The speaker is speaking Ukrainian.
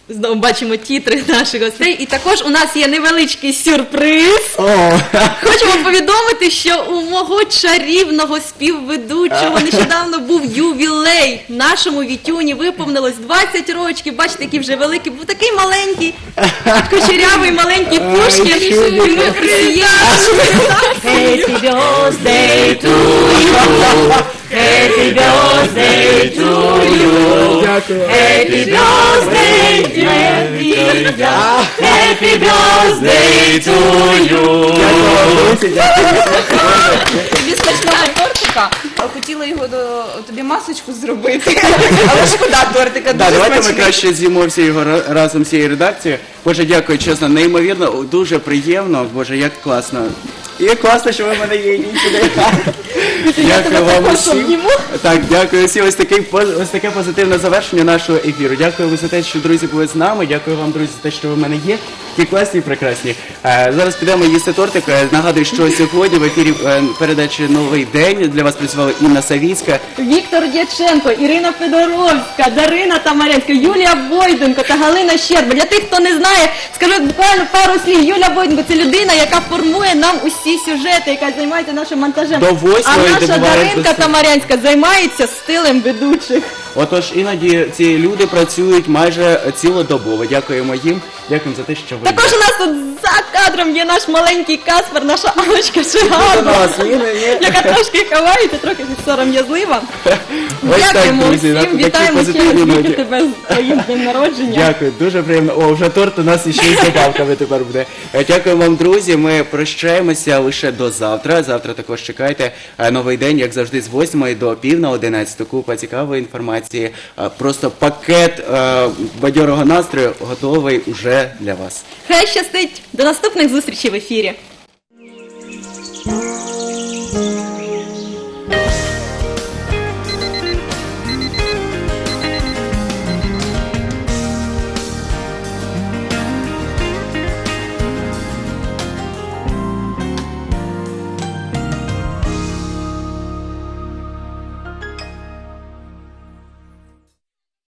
Знову бачимо тітри наших гостей. І також у нас є невеличкий сюрприз. Хочемо повідомити, що у мого чарівного співведучого нещодавно був ювілей. Нашому Вітюні виповнилось 20 років. Бачите, який вже великий. Був такий маленький, кучерявий маленький Пушкін. І ми усією Happy birthday to you. Happy birthday to you. Happy birthday, dear Vita. Happy birthday to you. Тобі смачного тортика, хотіла його тобі масочку зробити, але шкода тортика, дуже Давайте ми смачний. краще з'їмо всі його разом з цією редакцією. Боже, дякую, чесно, неймовірно, дуже приємно. Боже, як класно. І класно, що ви мене є сюди. Дякую вам усім. Так, дякую всім. Ось таке позитивне завершення нашого ефіру. Дякую вам за те, що друзі були з нами. Дякую вам, друзі, за те, що ви в мене є. Такі класні і прекрасні. Зараз підемо їсти тортик. Нагадую, що сьогодні в ефірі передачі «Новий день» для вас працювала Інна Савіцька. Віктор Дяченко, Ірина Федоровська, Дарина Тамарянська, Юлія Бойденко та Галина Щерба. Для тих, хто не знає, скажу буквально пару слів. Юлія Бойденко – це людина, яка формує нам усі сюжети, яка займається нашим монтажем. До 8-ї А наша добувають Даринка Тамарянська займається стилем ведучих. Отож, іноді ці люди працюють майже цілодобово. Дякуємо їм. Дякуємо за те, що ви Також у нас тут за кадром є наш маленький Каспер, наша Аллочка Шигарова, яка трошки ховається, трохи сором'язлива. Ось так, Дякуємо друзі, на всім, такій вітаємо ще раз позитивній Віки, ноті. тебе з твоїм днем народження. Дякую, дуже приємно. О, вже торт у нас іще й з добавками тепер буде. Дякую вам, друзі. Ми прощаємося лише до завтра. Завтра також чекайте новий день, як завжди, з 8 до пів на 11. Купа цікавої інформації. Просто пакет бадьорого настрою готовий уже для вас. Хай щастить! До наступних зустрічей в ефірі!